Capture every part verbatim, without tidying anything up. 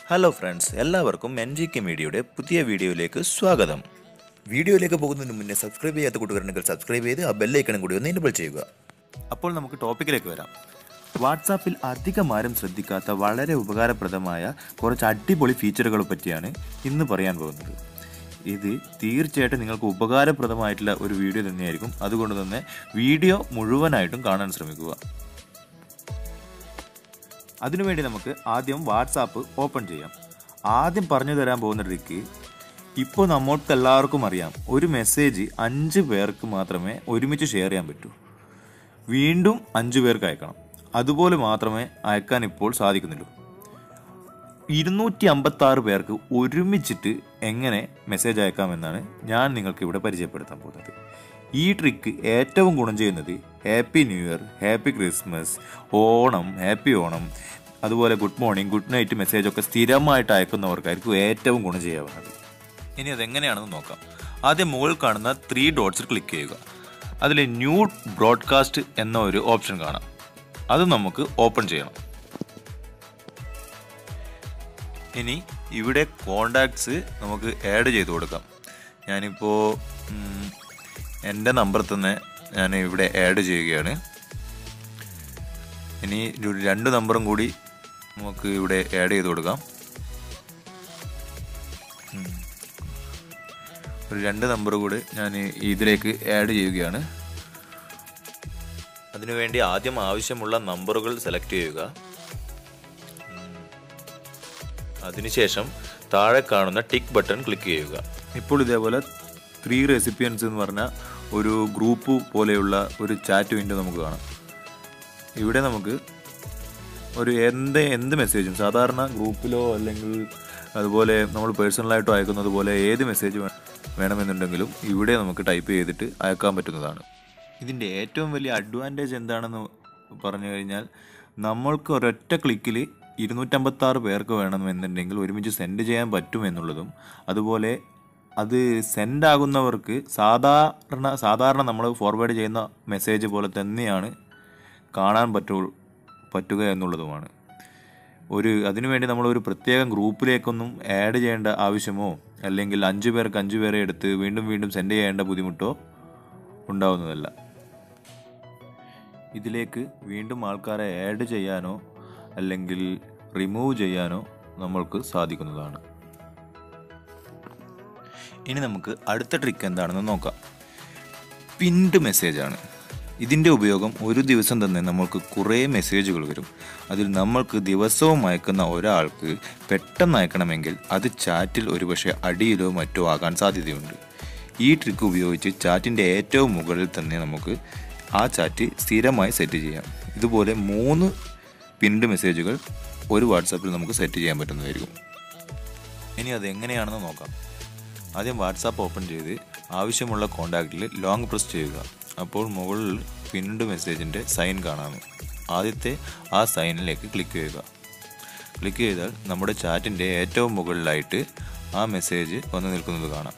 Hello friends, എല്ലാവർക്കും N G K മീഡിയയുടെ പുതിയ വീഡിയോയിലേക്ക് സ്വാഗതം. വീഡിയോയിലേക്ക് പോകുന്നതിന് മുന്നേ സബ്സ്ക്രൈബ് ചെയ്യാത്ത കൂട്ടുകാരുണ്ടെങ്കിൽ സബ്സ്ക്രൈബ് ചെയ്ത് ആ ബെല്ലൈക്കണും കൂടി ഒന്ന് എനേബിൾ ചെയ്യുക. അപ്പോൾ നമുക്ക് ടോപ്പിക്കിലേക്ക് വരാം. വാട്സാപ്പിൽ അധികം ആരും ശ്രദ്ധിക്കാത്ത വളരെ ഉപകാരപ്രദമായ കുറച്ച് അടിപൊളി ഫീച്ചറുകളെ പറ്റിയാണ് ഇന്ന് പറയാൻ പോകുന്നത്. ഇത് തീർച്ചയായിട്ടും നിങ്ങൾക്ക് ഉപകാരപ്രദമായിട്ടുള്ള ഒരു വീഡിയോ തന്നെയായിരിക്കും. അതുകൊണ്ട് തന്നെ വീഡിയോ മുഴുവനായിട്ടും കാണാൻ ശ്രമിക്കുക. അതിനുവേണ്ടി നമുക്ക് ആദ്യം വാട്സാപ്പ് ഓപ്പൺ ചെയ്യാം. ആദ്യം പറഞ്ഞു തരാൻ പോകുന്ന ട്രിക്ക്, ഇപ്പോൾ നമ്മൾക്ക് എല്ലാവർക്കും അറിയാം, ഒരു മെസ്സേജ് അഞ്ച് പേർക്ക് മാത്രമേ ഒരുമിച്ച് ഷെയർ ചെയ്യാൻ പറ്റൂ. വീണ്ടും അഞ്ച് പേർക്ക് അയക്കണം. അതുപോലെ മാത്രമേ അയക്കാൻ ഇപ്പോൾ സാധിക്കുന്നുള്ളൂ. ഇരുന്നൂറ്റി അമ്പത്തി ആറ് പേർക്ക് ഒരുമിച്ചിട്ട് എങ്ങനെ മെസ്സേജ് അയക്കാമെന്നാണ് ഞാൻ നിങ്ങൾക്ക് ഇവിടെ പരിചയപ്പെടുത്താൻ പോകുന്നത്. ഈ ട്രിക്ക് ഏറ്റവും ഗുണം ചെയ്യുന്നത് happy new year, happy Christmas, Onam, happy Onam, അതുപോലെ ഗുഡ് മോർണിംഗ്, ഗുഡ് നൈറ്റ് മെസ്സേജൊക്കെ സ്ഥിരമായിട്ട് അയക്കുന്നവർക്കായിരിക്കും ഏറ്റവും ഗുണം ചെയ്യാവുന്നത്. ഇനി അതെങ്ങനെയാണെന്ന് നോക്കാം. ആദ്യം മുകളിൽ കാണുന്ന ത്രീ ഡോട്ട്സിൽ ക്ലിക്ക് ചെയ്യുക. അതിൽ ന്യൂ ബ്രോഡ്കാസ്റ്റ് എന്ന ഒരു ഓപ്ഷൻ കാണാം. അത് നമുക്ക് ഓപ്പൺ ചെയ്യണം. ഇനി ഇവിടെ കോണ്ടാക്ട്സ് നമുക്ക് ആഡ് ചെയ്ത് കൊടുക്കാം. ഞാനിപ്പോൾ എൻ്റെ നമ്പർ തന്നെ ഞാൻ ഇവിടെ ആഡ് ചെയ്യുകയാണ്. ഇനി ഒരു രണ്ട് നമ്പറും കൂടി നമുക്ക് ഇവിടെ ആഡ് ചെയ്ത് കൊടുക്കാം. ഒരു രണ്ട് നമ്പർ കൂടി ഞാൻ ഇതിലേക്ക് ആഡ് ചെയ്യുകയാണ്. അതിനുവേണ്ടി ആദ്യം ആവശ്യമുള്ള നമ്പറുകൾ സെലക്ട് ചെയ്യുക. അതിനുശേഷം താഴെ കാണുന്ന ടിക്ക് ബട്ടൺ ക്ലിക്ക് ചെയ്യുക. ഇപ്പോൾ ഇതേപോലെ ത്രീ റെസിപ്പിയൻസ് എന്ന് പറഞ്ഞ ഒരു ഗ്രൂപ്പ് പോലെയുള്ള ഒരു ചാറ്റ് വിൻഡോ നമുക്ക് കാണാം. ഇവിടെ നമുക്ക് ഒരു എന്ത് എന്ത് മെസ്സേജും സാധാരണ ഗ്രൂപ്പിലോ അല്ലെങ്കിൽ അതുപോലെ നമ്മൾ പേഴ്സണലായിട്ടോ അയക്കുന്നത് പോലെ ഏത് മെസ്സേജ് വേണമെന്നുണ്ടെങ്കിലും ഇവിടെ നമുക്ക് ടൈപ്പ് ചെയ്തിട്ട് അയക്കാൻ പറ്റുന്നതാണ്. ഇതിൻ്റെ ഏറ്റവും വലിയ അഡ്വാൻറ്റേജ് എന്താണെന്ന് പറഞ്ഞു കഴിഞ്ഞാൽ, നമ്മൾക്ക് ഒരൊറ്റ ക്ലിക്കിൽ ഇരുന്നൂറ്റമ്പത്തി ആറ് പേർക്ക് വേണമെന്നുണ്ടെങ്കിൽ ഒരുമിച്ച് സെൻഡ് ചെയ്യാൻ പറ്റുമെന്നുള്ളതും, അതുപോലെ അത് സെൻഡ് ആകുന്നവർക്ക് സാധാരണ സാധാരണ നമ്മൾ ഫോർവേഡ് ചെയ്യുന്ന മെസ്സേജ് പോലെ തന്നെയാണ് കാണാൻ പറ്റൂ പറ്റുക എന്നുള്ളതുമാണ്. ഒരു അതിനുവേണ്ടി നമ്മളൊരു പ്രത്യേകം ഗ്രൂപ്പിലേക്കൊന്നും ആഡ് ചെയ്യേണ്ട ആവശ്യമോ അല്ലെങ്കിൽ അഞ്ച് പേർക്ക് അഞ്ച് പേരെ എടുത്ത് വീണ്ടും വീണ്ടും സെൻഡ് ചെയ്യേണ്ട ബുദ്ധിമുട്ടോ ഉണ്ടാവുന്നതല്ല. ഇതിലേക്ക് വീണ്ടും ആൾക്കാരെ ആഡ് ചെയ്യാനോ അല്ലെങ്കിൽ റിമൂവ് ചെയ്യാനോ നമ്മൾക്ക് സാധിക്കുന്നതാണ്. ഇനി നമുക്ക് അടുത്ത ട്രിക്ക് എന്താണെന്ന് നോക്കാം. പിൻഡ് മെസ്സേജാണ്. ഇതിൻ്റെ ഉപയോഗം ഒരു ദിവസം തന്നെ നമ്മൾക്ക് കുറേ മെസ്സേജുകൾ വരും. അതിൽ നമ്മൾക്ക് ദിവസവും അയക്കുന്ന ഒരാൾക്ക് പെട്ടെന്ന് അയക്കണമെങ്കിൽ അത് ചാറ്റിൽ ഒരുപക്ഷെ അടിയിലോ മറ്റോ ആകാൻ സാധ്യതയുണ്ട്. ഈ ട്രിക്ക് ഉപയോഗിച്ച് ചാറ്റിൻ്റെ ഏറ്റവും മുകളിൽ തന്നെ നമുക്ക് ആ ചാറ്റ് സ്ഥിരമായി സെറ്റ് ചെയ്യാം. ഇതുപോലെ മൂന്ന് പിൻഡ് മെസ്സേജുകൾ ഒരു വാട്സാപ്പിൽ നമുക്ക് സെറ്റ് ചെയ്യാൻ പറ്റുന്നതായിരിക്കും. ഇനി അതെങ്ങനെയാണെന്ന് നോക്കാം. ആദ്യം വാട്സാപ്പ് ഓപ്പൺ ചെയ്ത് ആവശ്യമുള്ള കോണ്ടാക്റ്റിൽ ലോങ് പ്രസ് ചെയ്യുക. അപ്പോൾ മുകളിൽ പിൻഡ് മെസ്സേജിൻ്റെ സൈൻ കാണാം. ആദ്യത്തെ ആ സൈനിലേക്ക് ക്ലിക്ക് ചെയ്യുക. ക്ലിക്ക് ചെയ്താൽ നമ്മുടെ ചാറ്റിൻ്റെ ഏറ്റവും മുകളിലായിട്ട് ആ മെസ്സേജ് വന്നു നിൽക്കുന്നത് കാണാം.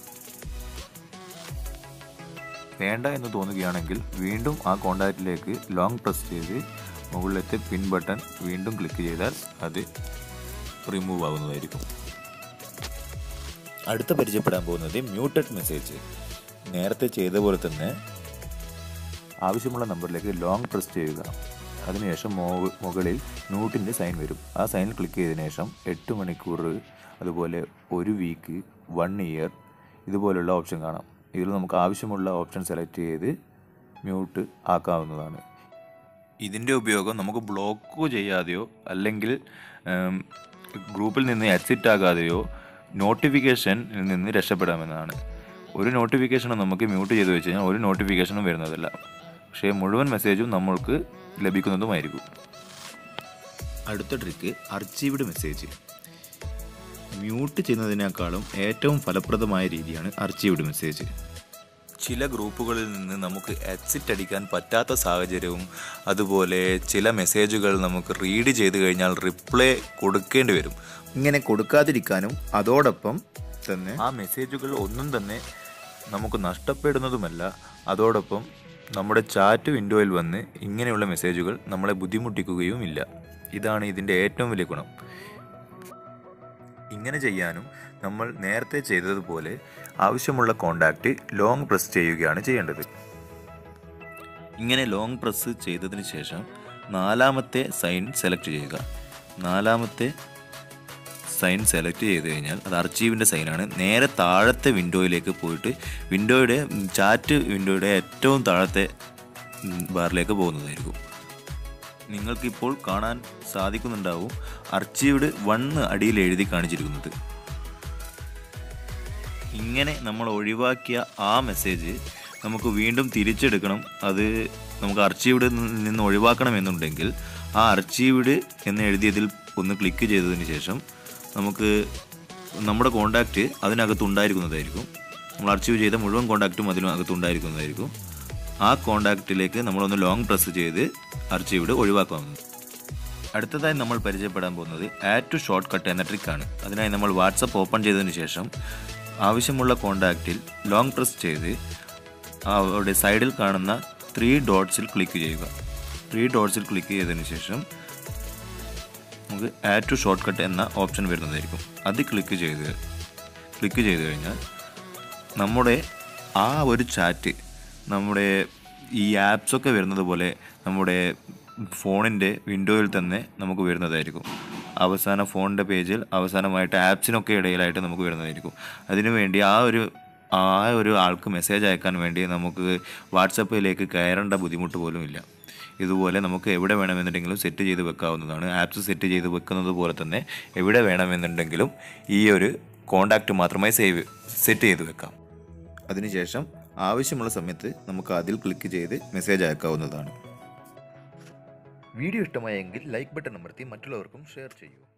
വേണ്ട എന്ന് തോന്നുകയാണെങ്കിൽ വീണ്ടും ആ കോണ്ടാക്റ്റിലേക്ക് ലോങ് പ്രസ് ചെയ്ത് മുകളിലത്തെ പിൻ ബട്ടൺ വീണ്ടും ക്ലിക്ക് ചെയ്താൽ അത് റിമൂവ് ആവുന്നതായിരിക്കും. അടുത്ത പരിചയപ്പെടാൻ പോകുന്നത് മ്യൂട്ടഡ് മെസ്സേജ്. നേരത്തെ ചെയ്ത പോലെ തന്നെ ആവശ്യമുള്ള നമ്പറിലേക്ക് ലോങ് പ്രസ് ചെയ്യുക. അതിനുശേഷം മുകളിൽ മ്യൂട്ടിൻ്റെ സൈൻ വരും. ആ സൈൻ ക്ലിക്ക് ചെയ്തതിനു ശേഷം എട്ട് മണിക്കൂർ, അതുപോലെ ഒരു വീക്ക്, വൺ ഇയർ ഇതുപോലുള്ള ഓപ്ഷൻ കാണാം. ഇതിൽ നമുക്ക് ആവശ്യമുള്ള ഓപ്ഷൻ സെലക്ട് ചെയ്ത് മ്യൂട്ട് ആക്കാവുന്നതാണ്. ഇതിൻ്റെ ഉപയോഗം നമുക്ക് ബ്ലോക്ക് ചെയ്യാതെയോ അല്ലെങ്കിൽ ഗ്രൂപ്പിൽ നിന്ന് എക്സിറ്റ് ആകാതെയോ നോട്ടിഫിക്കേഷനിൽ നിന്ന് രക്ഷപ്പെടാമെന്നാണ്. ഒരു നോട്ടിഫിക്കേഷനും നമുക്ക് മ്യൂട്ട് ചെയ്ത് വെച്ച് കഴിഞ്ഞാൽ ഒരു നോട്ടിഫിക്കേഷനും വരുന്നതല്ല, പക്ഷേ മുഴുവൻ മെസ്സേജും നമ്മൾക്ക് ലഭിക്കുന്നതുമായിരിക്കും. അടുത്ത ട്രിക്ക് അർച്ചീവ്ഡ് മെസ്സേജ്. മ്യൂട്ട് ചെയ്യുന്നതിനേക്കാളും ഏറ്റവും ഫലപ്രദമായ രീതിയാണ് അർച്ചീവ്ഡ് മെസ്സേജ്. ചില ഗ്രൂപ്പുകളിൽ നിന്ന് നമുക്ക് എക്സിറ്റ് അടിക്കാൻ പറ്റാത്ത സാഹചര്യവും, അതുപോലെ ചില മെസ്സേജുകൾ നമുക്ക് റീഡ് ചെയ്ത് കഴിഞ്ഞാൽ റിപ്ലൈ കൊടുക്കേണ്ടി വരും. ഇങ്ങനെ കൊടുക്കാതിരിക്കാനും അതോടൊപ്പം തന്നെ ആ മെസ്സേജുകൾ ഒന്നും തന്നെ നമുക്ക് നഷ്ടപ്പെടുന്നതുമല്ല, അതോടൊപ്പം നമ്മുടെ ചാറ്റ് വിൻഡോയിൽ വന്ന് ഇങ്ങനെയുള്ള മെസ്സേജുകൾ നമ്മളെ ബുദ്ധിമുട്ടിക്കുകയുമില്ല. ഇതാണ് ഇതിൻ്റെ ഏറ്റവും വലിയ ഗുണം. ഇങ്ങനെ ചെയ്യാനും നമ്മൾ നേരത്തെ ചെയ്തതുപോലെ ആവശ്യമുള്ള കോണ്ടാക്റ്റ് ലോങ് പ്രസ് ചെയ്യുകയാണ് ചെയ്യേണ്ടത്. ഇങ്ങനെ ലോങ് പ്രസ് ചെയ്തതിന് ശേഷം നാലാമത്തെ സൈൻ സെലക്ട് ചെയ്യുക. നാലാമത്തെ സൈൻ സെലക്ട് ചെയ്ത് കഴിഞ്ഞാൽ അത് അർച്ചീവിൻ്റെ സൈനാണ്. നേരെ താഴത്തെ വിൻഡോയിലേക്ക് പോയിട്ട് വിൻഡോയുടെ ചാറ്റ് വിൻഡോയുടെ ഏറ്റവും താഴത്തെ ബാറിലേക്ക് പോകുന്നതായിരിക്കും. നിങ്ങൾക്കിപ്പോൾ കാണാൻ സാധിക്കുന്നുണ്ടാവും അർച്ചീവ്ഡ് വണ്ണ് അടിയിൽ എഴുതി കാണിച്ചിരിക്കുന്നത്. ഇങ്ങനെ നമ്മൾ ഒഴിവാക്കിയ ആ മെസ്സേജ് നമുക്ക് വീണ്ടും തിരിച്ചെടുക്കണം. അത് നമുക്ക് അർച്ചീവ്ഡ് നിന്ന് ഒഴിവാക്കണമെന്നുണ്ടെങ്കിൽ ആ അർച്ചീവ്ഡ് എന്ന് എഴുതിയതിൽ ഒന്ന് ക്ലിക്ക് ചെയ്തതിന് ശേഷം നമുക്ക് നമ്മുടെ കോണ്ടാക്റ്റ് അതിനകത്തുണ്ടായിരിക്കുന്നതായിരിക്കും. നമ്മൾ അർച്ചീവ് ചെയ്ത മുഴുവൻ കോണ്ടാക്റ്റും അതിനകത്തുണ്ടായിരിക്കുന്നതായിരിക്കും. ആ കോണ്ടാക്റ്റിലേക്ക് നമ്മളൊന്ന് ലോങ് പ്രസ് ചെയ്ത് അർച്ചീവ്ഡ് ഒഴിവാക്കാവുന്നത്. അടുത്തതായി നമ്മൾ പരിചയപ്പെടാൻ പോകുന്നത് ആഡ് ടു ഷോർട്ട് കട്ട് എന്ന ട്രിക്കാണ്. അതിനായി നമ്മൾ വാട്സപ്പ് ഓപ്പൺ ചെയ്തതിന് ശേഷം ആവശ്യമുള്ള കോണ്ടാക്റ്റിൽ ലോങ് പ്രസ് ചെയ്ത് അവിടെ സൈഡിൽ കാണുന്ന ത്രീ ഡോട്ട്സിൽ ക്ലിക്ക് ചെയ്യുക. ത്രീ ഡോട്ട്സിൽ ക്ലിക്ക് ചെയ്തതിന് ശേഷം നമുക്ക് ആഡ് ടു ഷോർട്ട് കട്ട് എന്ന ഓപ്ഷൻ വരുന്നതായിരിക്കും. അത് ക്ലിക്ക് ചെയ്ത് ക്ലിക്ക് ചെയ്ത് കഴിഞ്ഞാൽ നമ്മുടെ ആ ഒരു ചാറ്റ് നമ്മുടെ ഈ ആപ്സൊക്കെ വരുന്നത് പോലെ നമ്മുടെ ഫോണിൻ്റെ വിൻഡോയിൽ തന്നെ നമുക്ക് വരുന്നതായിരിക്കും. അവസാന ഫോണിൻ്റെ പേജിൽ അവസാനമായിട്ട് ആപ്സിനൊക്കെ ഇടയിലായിട്ട് നമുക്ക് വരുന്നതായിരിക്കും. അതിനുവേണ്ടി ആ ഒരു ആ ഒരു ആൾക്ക് മെസ്സേജ് അയക്കാൻ വേണ്ടി നമുക്ക് വാട്സപ്പിലേക്ക് കയറേണ്ട ബുദ്ധിമുട്ട് പോലും ഇല്ല. ഇതുപോലെ നമുക്ക് എവിടെ വേണമെന്നുണ്ടെങ്കിലും സെറ്റ് ചെയ്ത് വെക്കാവുന്നതാണ്. ആപ്സ് സെറ്റ് ചെയ്ത് വെക്കുന്നത് പോലെ തന്നെ എവിടെ വേണമെന്നുണ്ടെങ്കിലും ഈ ഒരു കോണ്ടാക്റ്റ് മാത്രമായി സേവ് സെറ്റ് ചെയ്ത് വെക്കാം. അതിനുശേഷം ആവശ്യമുള്ള സമയത്ത് നമുക്ക് അതിൽ ക്ലിക്ക് ചെയ്ത് മെസ്സേജ് അയക്കാവുന്നതാണ്. വീഡിയോ ഇഷ്ടമായെങ്കിൽ ലൈക്ക് ബട്ടൺ അമർത്തി മറ്റുള്ളവർക്കും ഷെയർ ചെയ്യൂ.